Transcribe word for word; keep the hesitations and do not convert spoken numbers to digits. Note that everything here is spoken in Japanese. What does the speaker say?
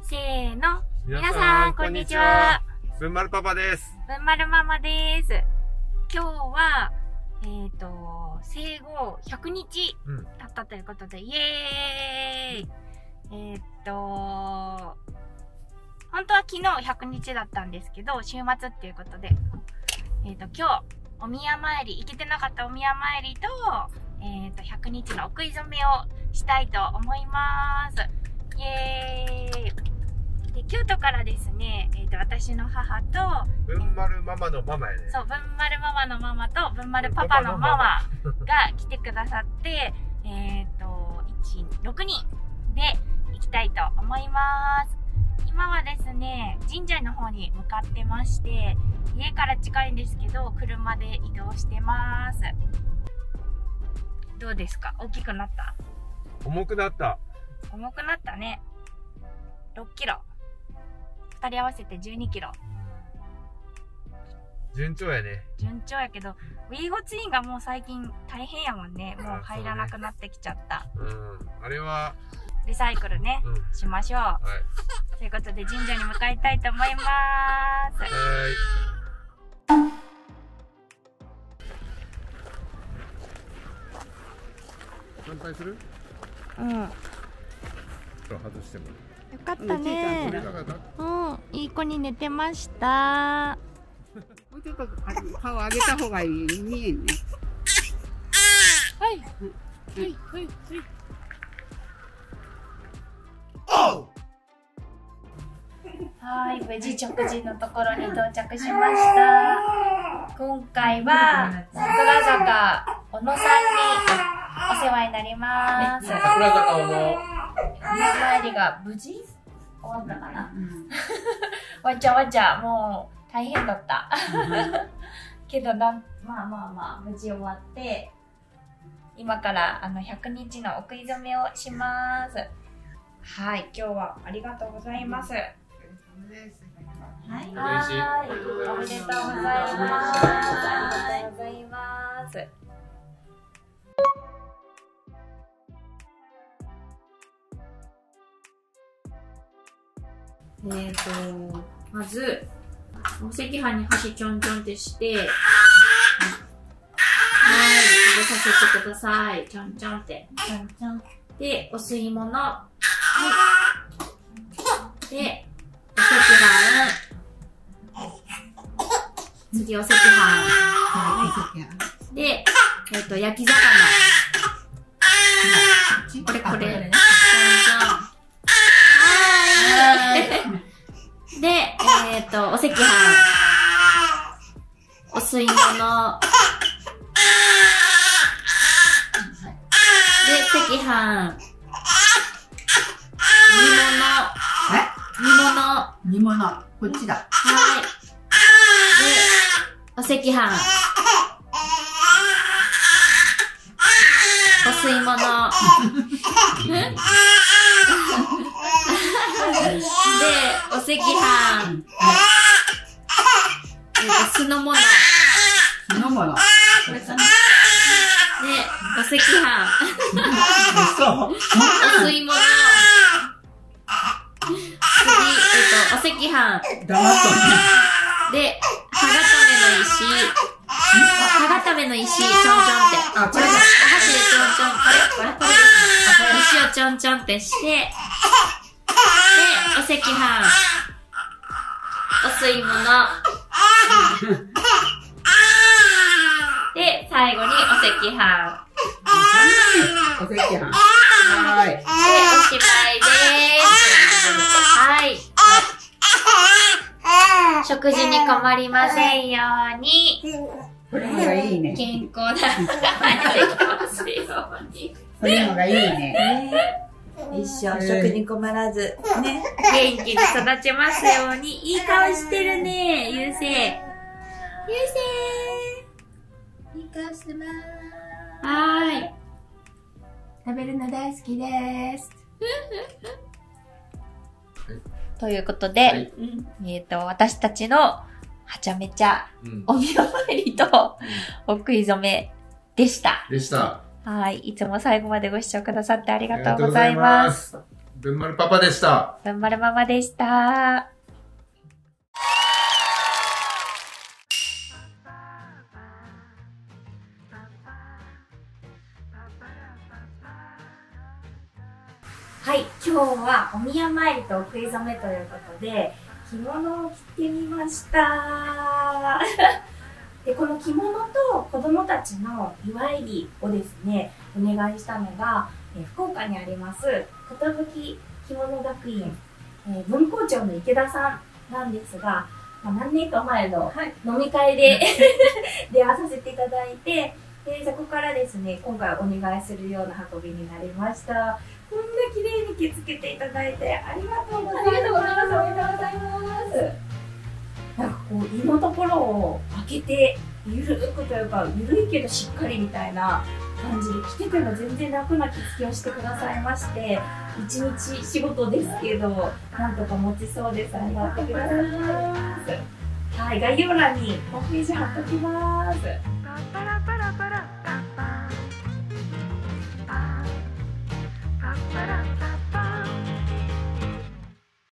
せーの。皆さん、こんにちは。 ぶんまるパパです。 ぶんまるママです。今日は、えっと、生後ひゃくにち経ったということで、うん、イエーイえっと、本当は昨日ひゃくにちだったんですけど、週末っていうことで、えっと、今日、お宮参り、行けてなかったお宮参りと、えっと、ひゃくにちのお食い初めをしたいと思います。イエーイで、京都からですね、えっと、私の母と、 ぶんまるママのママやね。 そう、ぶんまるママのママと、ぶんまるパパのママが来てくださって、えっと、いち、ろくにんで行きたいと思います。今はですね、神社の方に向かってまして、家から近いんですけど、車で移動してます。どうですか？大きくなった？ 重くなった。 重くなったね。ろっキロ。二人合わせてじゅうにキロ。 順調やね。 順調やけど、ウィーゴツインがもう最近大変やもんね。もう入らなくなってきちゃった。 う、ね、うん。あれは、 リサイクルね、うん、しましょう。はい。ということで、神社に向かいたいと思います。はい。 乾杯する？ うん。 外しても。 よかったね。うん、いい子に寝てました。 もうちょっと顔上げた方がいい。見えんね。 はい。はい、はい、はい。はい、無事食事のところに到着しました。今回は桜坂小野さんにお世話になります。 桜坂小野。 参りが無事終わったかな、うん、わちゃわちゃもう大変だったけどなんまあまあまあ無事終わって、今からあのひゃくにちのお食い初めをします。はい、今日はありがとうございます。はい、はい、おめでとうございます。ありがとうございます。えーと、まず、お赤飯に箸ちょんちょんってして、はい、食べさせてください。ちょんちょんって。ちょんちょん。で、お吸い物。はい。で、お赤飯。次、お赤飯。はい。で、えっ、ー、と、焼き魚。これ、これ。ちょんちょん。で、えっと、お赤飯、お吸い物、で、赤飯、煮物、 煮物、煮物、こっちだ。 はい。で、お赤飯、お吸い物、で、お赤飯、えっと、酢の物。 酢の物。 これかな。で、お赤飯。 そう。 お吸い物。次、えっと、お赤飯。 黙っとで、歯固めの石。歯固めの石、ちょんちょんって。 あ、これだ。 お箸でちょんちょん。これ、これ、これですね。石をちょんちょんってして、お赤飯、お吸い物、で、最後にお赤飯。 お赤飯。はい。 で、おしまいです。はい。食事に困りませんように。 これのがいいね。 健康な体ができますように。 これのがいいね。 一生食に困らず、ね。 元気に育ちますように。いい顔してるね、ゆうせい。ゆうせい。 いい顔してまーす。 はーい。 食べるの大好きです。 ということで、はい、えっと、私たちのはちゃめちゃ、お宮参りと、お食い初めでした。 でした。 はい。いつも最後までご視聴くださってありがとうございます。 ぶんまるパパでした。 ぶんまるママでした。はい、今日はお宮参りとお食い初めということで着物を着てみましたでこの着物と子どもたちの祝いりをですねお願いしたのが、え福岡にあります寿着物学院、え文校長の池田さんなんですが、まあ、何年か前の飲み会で、はい、出会わさせていただいて、でそこからですね今回お願いするような運びになりました。こんな綺麗に着付けていただいてありがとうございます。ありがとうございます。おめでとうございます。なんかこう胃のところを開けてゆるくというかゆるいけどしっかりみたいな感じで着てても全然楽な着付けをしてくださいまして、一日仕事ですけどなんとか持ちそうです。ありがとうございます。はい、概要欄にホームページ貼っときます。